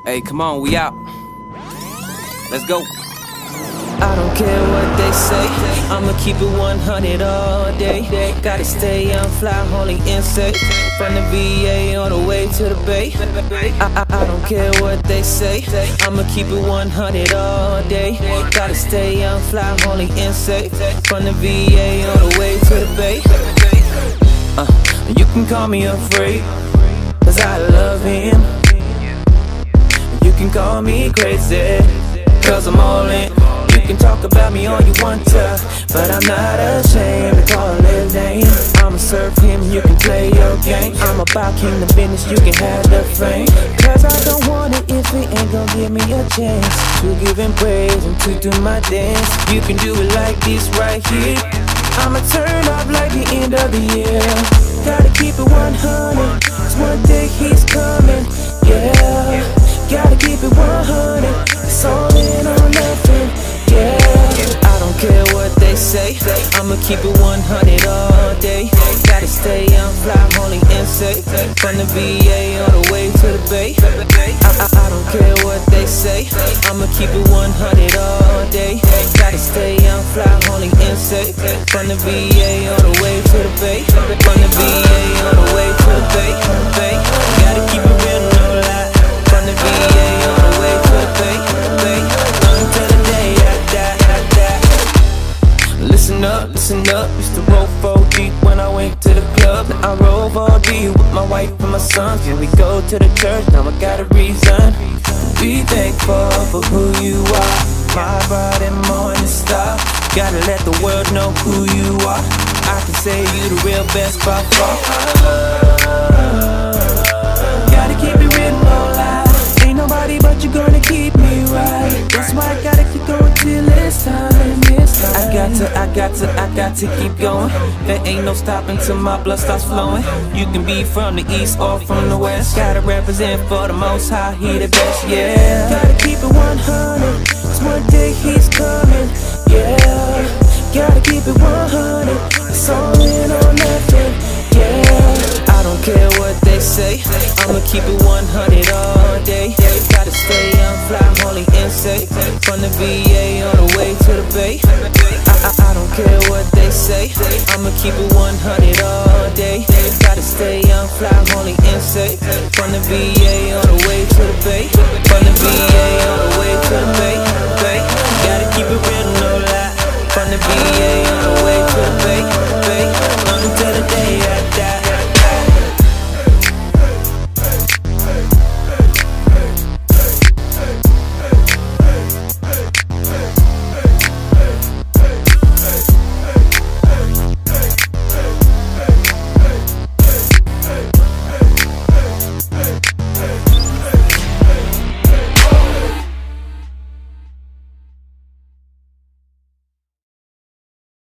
Hey, come on, we out. Let's go. I don't care what they say, I'ma keep it 100 all day. Gotta stay young, fly, holy insect. From the VA all the way to the Bay. I don't care what they say, I'ma keep it 100 all day. Gotta stay young, fly, holy insect. From the VA all the way to the Bay. You can call me afraid, cause I love him. You can call me crazy, cause I'm all in. You can talk about me all you want to, but I'm not ashamed to call his name. I'ma serve him, you can play your game. I'm about kingdom business, you can have the fame. Cause I don't want it if it ain't gon' give me a chance to give him praise and to do my dance. You can do it like this right here. I'ma turn up like the end of the year. Gotta keep it 100, cause one day he's coming, yeah. Gotta keep it 100, it's all in or nothing, yeah. I don't care what they say, I'ma keep it 100 all day. Gotta stay young, fly, holy insect. From the VA all the way to the Bay. I don't care what they say, I'ma keep it 100 all day. Gotta stay young, fly, holy insect. From the VA all the way to the Bay. From the VA all the way to the Bay. Gotta keep it real, no lie. From the VA all the way to the Bay. Until the day I die. Listen up, used to roll 4 deep when I went to the club. Now I roll 4 deep with my wife and my sons. Yeah, we go to the church, now I got a reason. Be thankful for who you are, my bright and morning star. Gotta let the world know who you are. I can say you the real best by far. Gotta keep it real, no lie. Ain't nobody but you gonna keep me right. That's why I gotta keep going till it's time and it's time. I got to keep going. There ain't no stopping till my blood starts flowing. You can be from the east or from the west. Gotta represent for the most high, he the best, yeah. Gotta keep it 100, cause one day he's coming, yeah. Gotta keep it 100, it's all in or nothing, yeah. I don't care what they say, I'ma keep it 100 all day. Gotta stay young, fly, holy insect. From the VA all the way to the Bay. I don't care what they say, I'ma keep it 100 all day. Gotta stay young, fly, holy insect. From the VA all